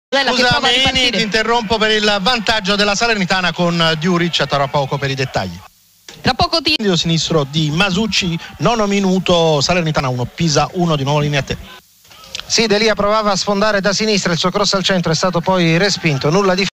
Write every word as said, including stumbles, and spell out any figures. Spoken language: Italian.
Scusami, ti interrompo per il vantaggio della Salernitana con Djuric, tra poco per i dettagli. Tra poco ti... sinistro di Masucci, nono minuto, Salernitana uno, Pisa uno, di nuovo linea a te. Sì, Delia provava a sfondare da sinistra, il suo cross al centro è stato poi respinto, nulla di